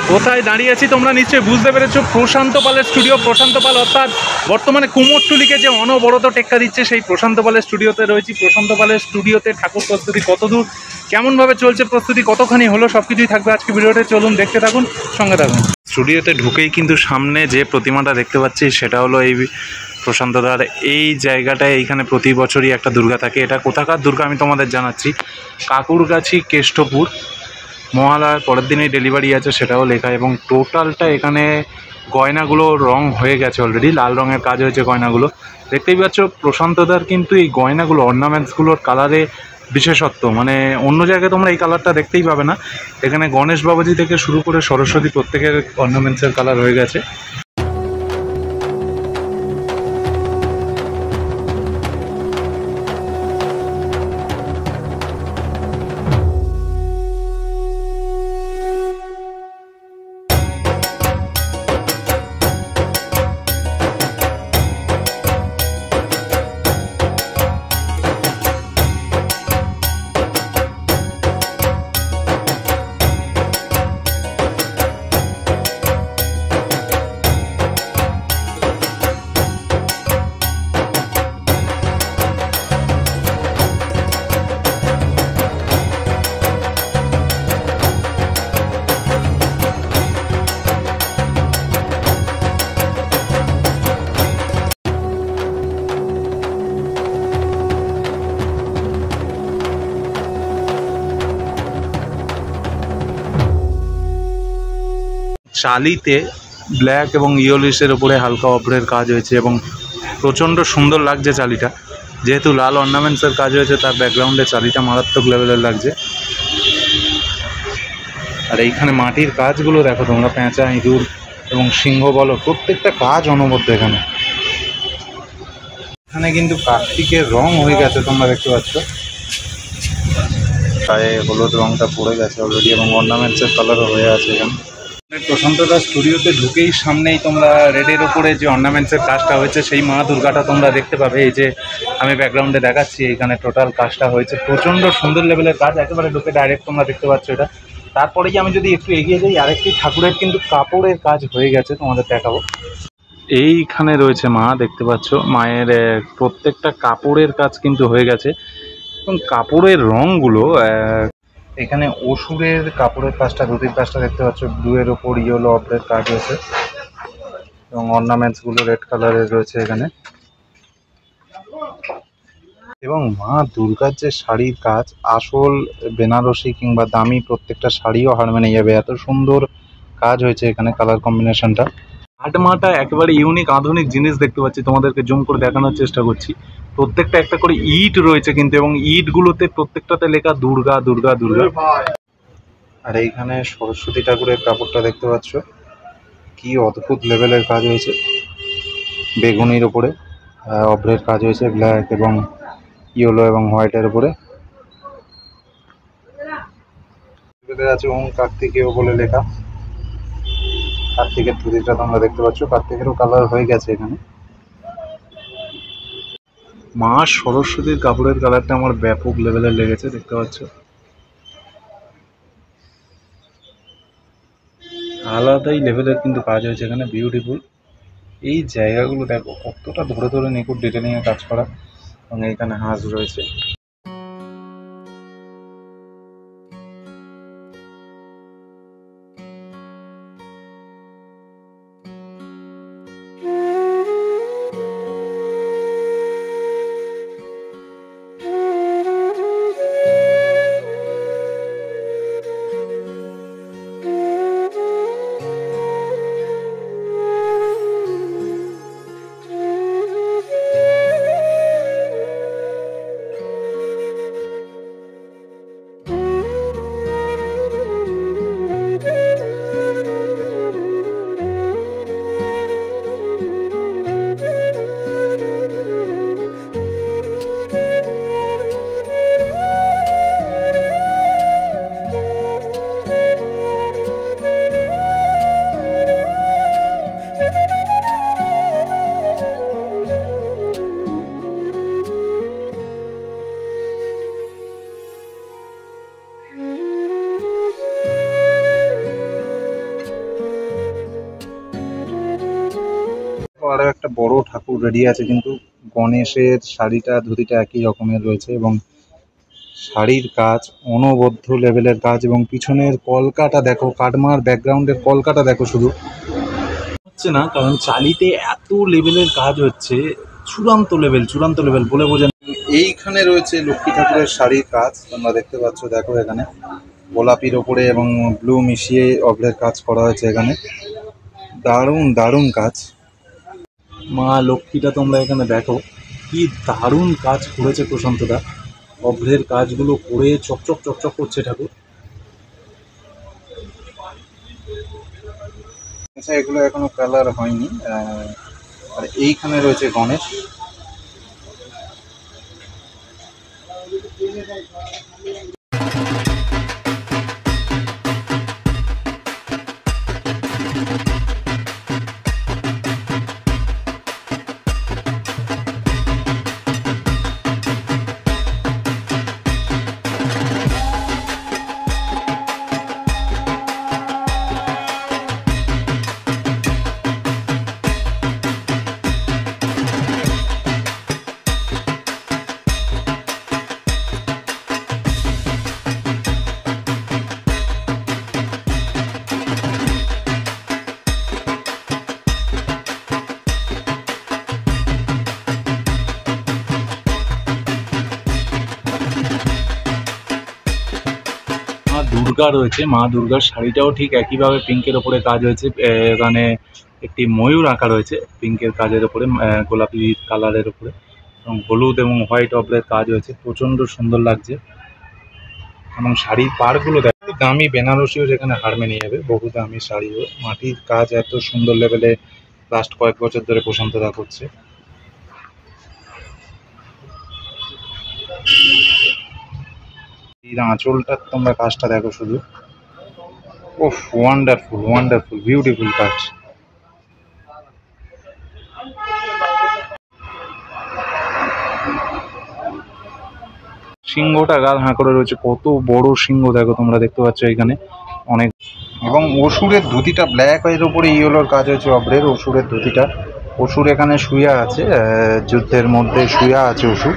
কোথায় দাঁড়িয়ে আছি তোমরা নিশ্চয়ই বুঝতে পেরেছো, প্রশান্ত পালের স্টুডিও। প্রশান্ত পাল অর্থাৎ বর্তমানে কুমোরটুলিকে যে অনবরত টেক্কা দিচ্ছে, সেই প্রশান্ত পালের স্টুডিওতে রয়েছি। প্রশান্ত পালের স্টুডিওতে ঠাকুর প্রস্তুতি কতদূর, কেমনভাবে চলছে প্রস্তুতি, কতখানি হলো, সব কিছুই থাকবে আজকে ভিডিওতে। চলুন দেখতে থাকুন, সঙ্গে থাকুন। স্টুডিওতে ঢুকেই কিন্তু সামনে যে প্রতিমাটা দেখতে পাচ্ছি সেটা হলো এই প্রশান্তদার এই জায়গাটায়। এইখানে প্রতি বছরই একটা দুর্গা থাকে। এটা কোথাকার দুর্গা আমি তোমাদের জানাচ্ছি, কাকুরগাছি কেষ্টপুর। মহালয়ার পরের দিনেই ডেলিভারি আছে সেটাও লেখা। এবং টোটালটা এখানে গয়নাগুলো রং হয়ে গেছে অলরেডি, লাল রঙের কাজ হয়েছে গয়নাগুলো। দেখতেই পাচ্ছ প্রশান্তদার কিন্তু এই গয়নাগুলো, অর্নামেন্টসগুলোর কালারে বিশেষত্ব, মানে অন্য জায়গায় তোমরা এই কালারটা দেখতেই পাবে না। এখানে গণেশ বাবাজি থেকে শুরু করে সরস্বতী প্রত্যেকের অর্নামেন্টসের কালার হয়ে গেছে। চালিতে ব্ল্যাক এবং ইয়েলোইশের ওপরে হালকা অপরের কাজ হয়েছে এবং প্রচণ্ড সুন্দর লাগছে চালিটা। যেহেতু লাল অর্নামেন্টসের কাজ হয়েছে তার ব্যাকগ্রাউন্ডে চালিটা মারাত্মক লেভেলের লাগছে। আর এইখানে মাটির কাজগুলো দেখো তোমরা, পেঁচা, ইঁদুর এবং সিংহ বলো, প্রত্যেকটা কাজ অনবদ্য এখানে। এখানে কিন্তু কার্তিকের রং হয়ে গেছে, তোমরা দেখতে পাচ্ছ গায়ে হলুদ রংটা পড়ে গেছে অলরেডি এবং অর্নামেন্টসের কালারও হয়ে আছে এখানে। প্রশান্তদা স্টুডিওতে ঢুকেই সামনেই তোমরা রেডের ওপরে যে অর্নামেন্টসের কাজটা হয়েছে সেই মা দুর্গাটা তোমরা দেখতে পাবে। এই যে আমি ব্যাকগ্রাউন্ডে দেখাচ্ছি, এখানে টোটাল কাজটা হয়েছে, প্রচণ্ড সুন্দর লেভেলের কাজ। একেবারে ঢুকে ডাইরেক্ট তোমরা দেখতে পাচ্ছ এটা। তারপরেই আমি যদি একটু এগিয়ে যাই, আরেকটি ঠাকুরের কিন্তু কাপড়ের কাজ হয়ে গেছে, তোমাদের দেখাবো। এইখানে রয়েছে মা, দেখতে পাচ্ছ মায়ের প্রত্যেকটা কাপড়ের কাজ কিন্তু হয়ে গেছে এবং কাপড়ের রঙগুলো, এখানে অসুরের কাপড়ের কাজটা, ধুতির কাজটা দেখতে পাচ্ছ, ব্লুয়ের ওপর ইয়েলো অপরের কাজ হয়েছে এবং অর্নামেন্টসগুলো রেড কালারের রয়েছে এখানে। এবং মা দুর্গার যে শাড়ির কাজ, আসল বেনারসি কিংবা দামি প্রত্যেকটা শাড়িও হার মেনে যাবে, এত সুন্দর কাজ হয়েছে এখানে, কালার কম্বিনেশনটা। আট মাটা একেবারে ইউনিক আধুনিক জিনিস দেখতে পাচ্ছি, তোমাদেরকে জুম করে দেখানোর চেষ্টা করছি। প্রত্যেকটা একটা করে ইট রয়েছে কিন্তু, এবং ইটগুলোতে প্রত্যেকটাতে লেখা দুর্গা দুর্গা দুর্গা। আর এইখানে সরস্বতী ঠাকুরের কাপড়টা দেখতে পাচ্ছ, কি অদ্ভুত লেভেলের কাজ হয়েছে। বেগুনির ওপরে অভ্রের কাজ হয়েছে, ব্ল্যাক এবং ইয়েলো এবং হোয়াইটের উপরে আছে ওম কার্তিকেয় বলে লেখা। কার্তিকের ধুতিটা তোমরা দেখতে পাচ্ছ, কার্তিকেরও কালার হয়ে গেছে এখানে। মা সরস্বতীর কাপড়ের কালারটা আমার ব্যাপক লেভেলের লেগেছে, দেখতে পাচ্ছ আলাদাই লেভেলের কিন্তু কাজ হয়েছে এখানে, বিউটিফুল। এই জায়গাগুলো দেখো কতটা ধরে ধরে নিখুঁত ডিটেলিংয়ে কাজ করা, এবং এইখানে হাঁস রয়েছে। আরো একটা বড় ঠাকুর রেডি আছে, কিন্তু গণেশের শাড়িটা ধুতিটা একই রকমের রয়েছে এবং শাড়ির কাজ অনবদ্য লেভেলের কাজ। এবং পিছনের কলকাটা দেখো, কাটমার ব্যাকগ্রাউন্ডের কলকাটা দেখো, শুধু হচ্ছে না, কারণ চালিতে এত লেভেলের কাজ হচ্ছে, চূড়ান্ত লেভেল বলে বোঝানো। এইখানে রয়েছে লক্ষ্মী ঠাকুরের শাড়ির কাজ, তোমরা দেখতে পাচ্ছ, দেখো এখানে গোলাপির ওপরে এবং ব্লু মিশিয়ে অগ্রের কাজ করা হয়েছে। এখানে দারুণ কাজ। মা লক্ষ্মীটা তোমরা এখানে দেখো, কি দারুণ কাজ করেছে প্রশান্তদা। অভ্রের কাজগুলো করে চকচক করছে ঠাকুর। আচ্ছা, এগুলো এখনো কালার হয়নি। আর এইখানে রয়েছে গণেশ। দুর্গা রয়েছে, মা দুর্গার শাড়িটাও ঠিক একইভাবে পিঙ্কের ওপরে কাজ হয়েছে। এখানে একটি ময়ূর আঁকা রয়েছে পিঙ্কের কাজের ওপরে, গোলাপি কালারের ওপরে, এবং হলুদ এবং হোয়াইট অপরের কাজ হয়েছে। প্রচণ্ড সুন্দর লাগছে। এবং শাড়ির পাড়গুলো দেখো, দামি বেনারসিও যেখানে হার মেনে যাবে, বহু দামি শাড়িও। মাটির কাজ এত সুন্দর লেভেলে লাস্ট কয়েক বছর ধরে প্রশান্তদা করছে। এই আঁচলটার তোমরা কাজটা দেখো শুধু, ওফ, ওয়ান্ডারফুল বিউটিফুল কাজ। সিংহটা গাল হাঁ করে রয়েছে, কত বড় সিংহ দেখো, তোমরা দেখতে পাচ্ছ এখানে অনেক। এবং অসুরের ধুতিটা ব্ল্যাক এর উপরে ইয়েলোর কাজ হয়েছে অব্রের। অসুরের ধুতিটা, অসুর এখানে শুয়ে আছে, যুদ্ধের মধ্যে শুয়ে আছে অসুর।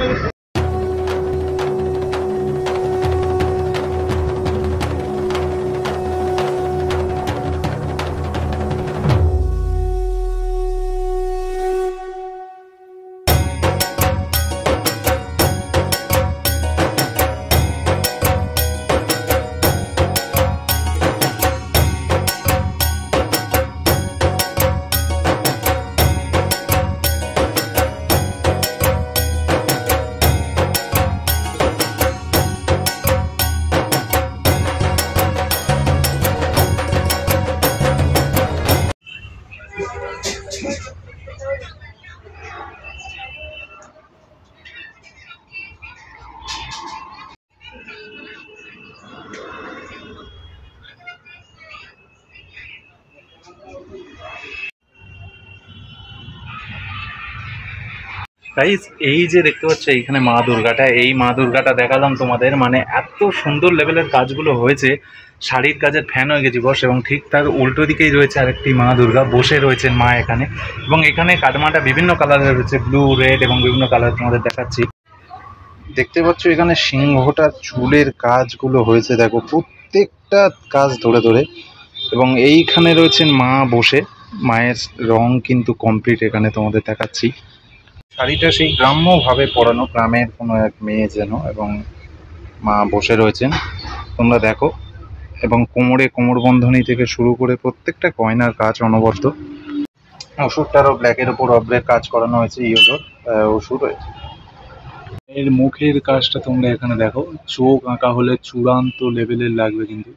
গাইস, এই যে দেখতে পাচ্ছ এইখানে মা দুর্গাটা, এই মা দুর্গাটা দেখালাম তোমাদের, মানে এত সুন্দর লেভেলের কাজগুলো হয়েছে, শাড়ির কাজের ফ্যান হয়ে গেছি বস। এবং ঠিক তার উল্টো দিকেই রয়েছে আরেকটি মা দুর্গা, বসে রয়েছেন মা এখানে। এবং এখানে কাটমাটা বিভিন্ন কালারের রয়েছে, ব্লু, রেড এবং বিভিন্ন কালার তোমাদের দেখাচ্ছি। দেখতে পাচ্ছ এখানে সিংহটার চুলের কাজগুলো হয়েছে, দেখো প্রত্যেকটা কাজ ধরে। এবং এইখানে রয়েছেন মা বসে, মায়ের রং কিন্তু কমপ্লিট এখানে তোমাদের দেখাচ্ছি। শাড়িটা সেই গ্রাম্যভাবে পরানো, গ্রামের কোনো এক মেয়ে যেন, এবং মা বসে রয়েছেন তোমরা দেখো। এবং কোমরবন্ধনী থেকে শুরু করে প্রত্যেকটা গয়নার কাজ অনবদ্য। ওষুধটারও ব্ল্যাকের ওপর অব্রের কাজ করানো হয়েছে, ইয়েলোর ওষুধ। এর মুখের কাজটা তোমরা এখানে দেখো, চোখ আঁকা হলে চূড়ান্ত লেভেলের লাগবে কিন্তু।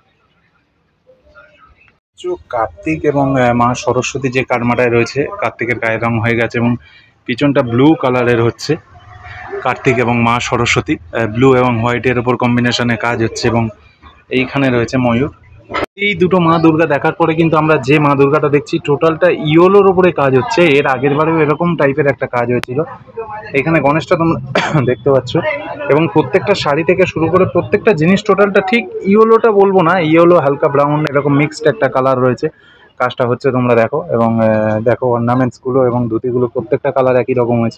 কার্তিক এবং মা সরস্বতী যে কাটমাটায় রয়েছে, কার্তিকের গায়ের রং হয়ে গেছে এবং পিছনটা ব্লু কালারের হচ্ছে। কার্তিক এবং মা সরস্বতী ব্লু এবং হোয়াইটের ওপর কম্বিনেশনে কাজ হচ্ছে। এবং এইখানে রয়েছে ময়ূর। এই দুটো মা দুর্গা দেখার পরে কিন্তু আমরা যে মা দুর্গাটা দেখছি, টোটালটা ইয়েলোর ওপরে কাজ হচ্ছে। এর আগের বারেও এরকম টাইপের একটা কাজ হয়েছিল। এখানে গণেশটা তোমরা দেখতে পাচ্ছ। এবং প্রত্যেকটা শাড়ি থেকে শুরু করে প্রত্যেকটা জিনিস টোটালটা ঠিক ইয়েলোটা বলবো না, ইয়েলো হালকা ব্রাউন এরকম মিক্সড একটা কালার রয়েছে। কাজটা হচ্ছে তোমরা দেখো। এবং দেখো অর্নামেন্টসগুলো এবং ধুতিগুলো প্রত্যেকটা কালার একই রকম হয়েছে।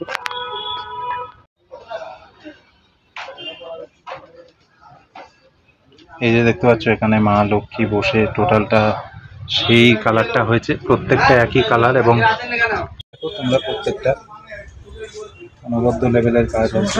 এই যে দেখতে পাচ্ছ এখানে মা লক্ষ্মী বসে, টোটালটা সেই কালারটা হয়েছে, প্রত্যেকটা একই কালার। এবং দেখো তোমরা প্রত্যেকটা অনবদ্য লেভেলের কাজ হচ্ছে।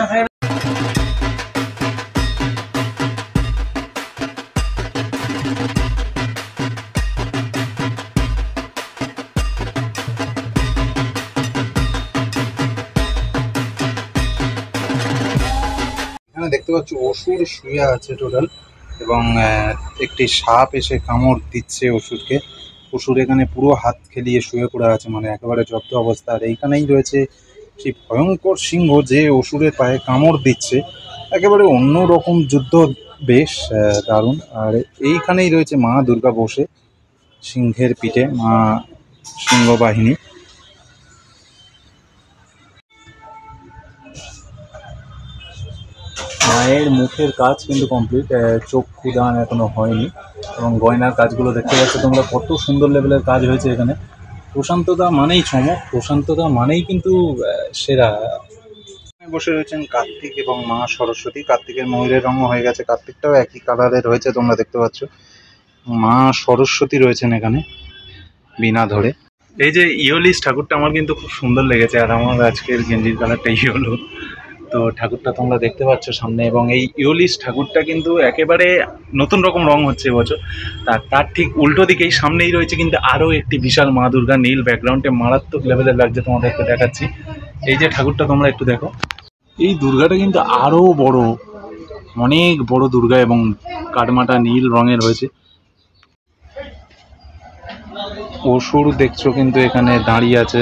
এখানে দেখতে পাচ্ছ অসুর শুয়ে আছে টোটাল, এবং একটি সাপ এসে কামড় দিচ্ছে অসুরকে। অসুর এখানে পুরো হাত খেলিয়ে শুয়ে পড়ে আছে, মানে একেবারে জব্দ অবস্থা। আর এইখানেই রয়েছে সেই ভয়ঙ্কর সিংহ যে অসুরের পায়ে কামড় দিচ্ছে, একেবারে অন্য রকম যুদ্ধ, বেশ দারুণ। আর এইখানেই রয়েছে মা দুর্গা বসে সিংহের পিঠে, মা সিংহ বাহিনী। মায়ের মুখের কাজ কিন্তু কমপ্লিট, চক্ষু দান এখনো হয়নি। এবং গয়নার কাজগুলো দেখতে পাচ্ছ তোমরা, কত সুন্দর লেভেলের কাজ হয়েছে এখানে। প্রশান্তদা মানেই চমক, প্রশান্তদা মানেই কিন্তু সেরা। বসে রয়েছেন কার্তিক এবং মা সরস্বতী। কার্তিকের ময়ূরের রঙও হয়ে গেছে, কার্তিকটাও একই কালারের রয়েছে তোমরা দেখতে পাচ্ছ। মা সরস্বতী রয়েছেন এখানে বীণা ধরে। এই যে ইয়োলিস ঠাকুরটা আমার কিন্তু খুব সুন্দর লেগেছে, আর আমার আজকের গেঞ্জির কালারটা ইয়োলো। তো ঠাকুরটা তোমরা দেখতে পাচ্ছ সামনে, এবং এই ইয়োলিস ঠাকুরটা কিন্তু একেবারে নতুন রকম রং হচ্ছে এবছর। তার ঠিক উল্টো দিকেই সামনেই রয়েছে কিন্তু আরও একটি বিশাল মা দুর্গা, নীল ব্যাকগ্রাউন্ডে মারাত্মক লেভেলের লাগছে, তোমাদেরকে দেখাচ্ছি। এই যে ঠাকুরটা তোমরা একটু দেখো, এই দুর্গাটা কিন্তু আরও বড়, অনেক বড় দুর্গা, এবং কাঠমাটা নীল রঙের হয়েছে। অসুর দেখছো কিন্তু এখানে দাঁড়িয়ে আছে।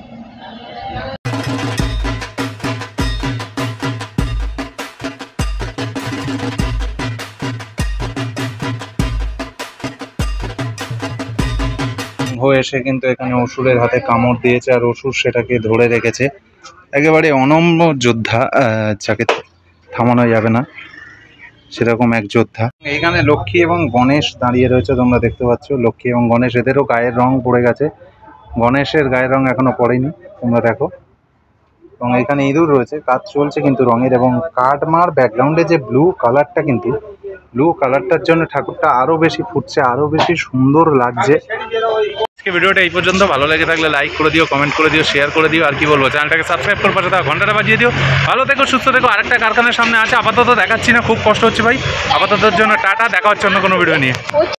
এসে কিন্তু এখানে অসুরের হাতে কামড় দিয়েছে, আর অসুর সেটাকে ধরে রেখেছে। একেবারে অনম্য যোদ্ধা, যাকে থামানো যাবে না, সেরকম এক যোদ্ধা। এইখানে লক্ষ্মী এবং গণেশ দাঁড়িয়ে রয়েছে, তোমরা দেখতে পাচ্ছ। লক্ষ্মী এবং গণেশ, এদেরও গায়ের রং পড়ে গেছে, গণেশের গায়ের রং এখনো পড়েনি, তোমরা দেখো। এবং এখানে ইঁদুর রয়েছে, কাজ চলছে কিন্তু রঙের। এবং কাঠমার ব্যাকগ্রাউন্ডে যে ব্লু কালারটা, কিন্তু ব্লু কালারটার জন্য ঠাকুরটা আরো বেশি ফুটছে, আরো বেশি সুন্দর লাগছে। আজকে ভিডিওটা এই পর্যন্ত। ভালো লেগে থাকলে লাইক করে দিও, কমেন্ট করে দিও, শেয়ার করে দিও। আর কি বলবো, চ্যানেলটাকে সাবস্ক্রাইব করে পাশে থাকা ঘন্টাটা বাজিয়ে দিও। ভালো থেকো, সুস্থ থেকো। আরেকটা কারখানার সামনে আছে, আপাতত দেখাচ্ছি না, খুব কষ্ট হচ্ছে ভাই। আপাততর জন্য টাটা, দেখা হচ্ছে অন্য কোনো ভিডিও নিয়ে।